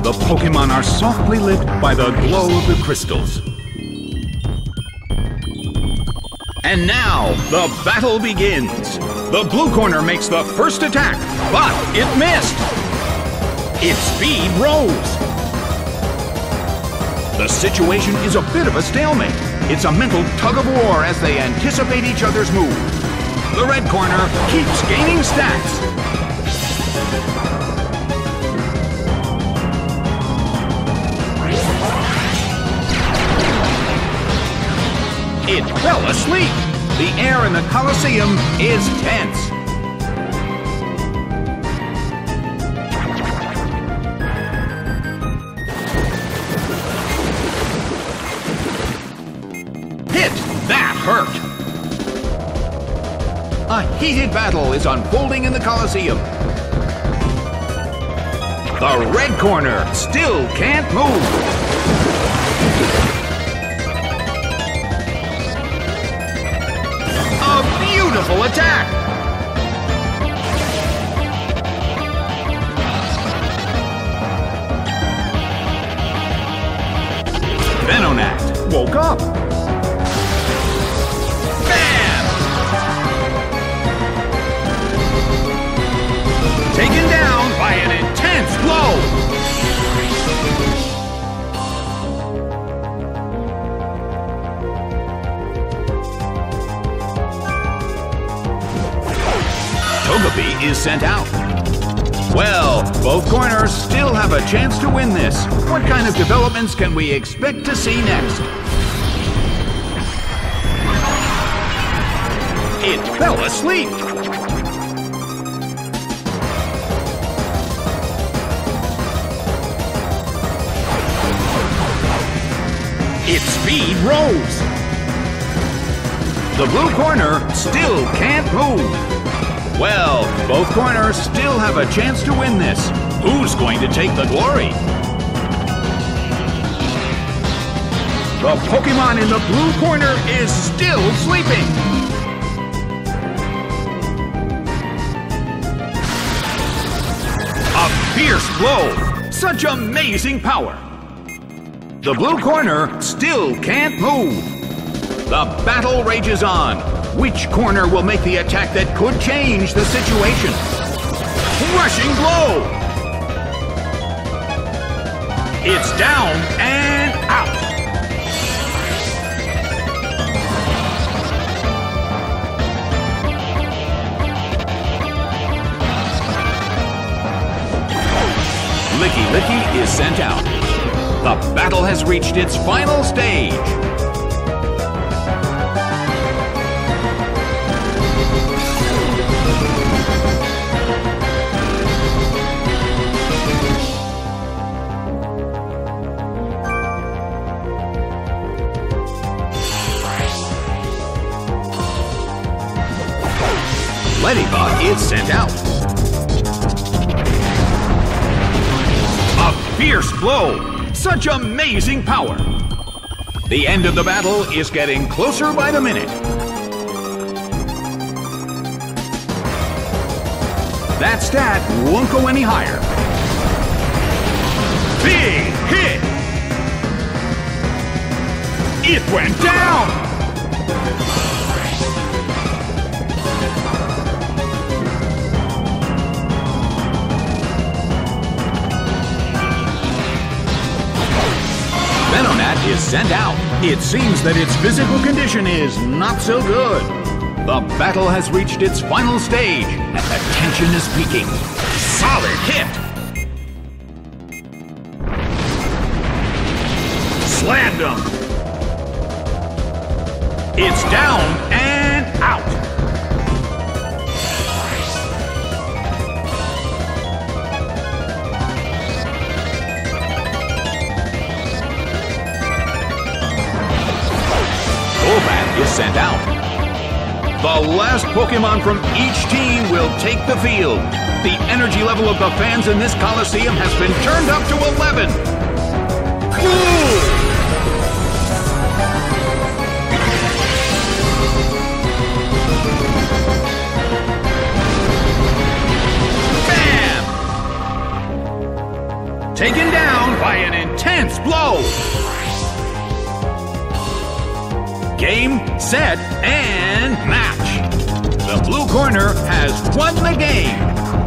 The Pokémon are softly lit by the glow of the crystals. And now, the battle begins. The blue corner makes the first attack, but it missed. Its speed rose. The situation is a bit of a stalemate. It's a mental tug-of-war as they anticipate each other's move. The red corner keeps gaining stats. It fell asleep. The air in the Colosseum is tense. Hit! That hurt! A heated battle is unfolding in the Colosseum. The red corner still can't move. Beautiful attack! Venonat woke up. Bam! Taken down by an intense blow. Togepi is sent out. Well, both corners still have a chance to win this. What kind of developments can we expect to see next? It fell asleep. Its speed rose. The blue corner still can't move. Well, both corners still have a chance to win this. Who's going to take the glory? The Pokémon in the blue corner is still sleeping. A fierce blow! Such amazing power! The blue corner still can't move. The battle rages on. Which corner will make the attack that could change the situation? Rushing blow! It's down and out. Licky Licky is sent out. The battle has reached its final stage. Ladybug is sent out. A fierce blow! Such amazing power! The end of the battle is getting closer by the minute. That stat won't go any higher. Big hit! It went down! Venonat is sent out. It seems that its physical condition is not so good. The battle has reached its final stage, and the tension is peaking. Solid hit! Slammed him! It's down and out! Golbat is sent out. The last Pokémon from each team will take the field. The energy level of the fans in this Colosseum has been turned up to 11. Ooh! Bam! Taken down. intense blow. Game, set, and match. The blue corner has won the game.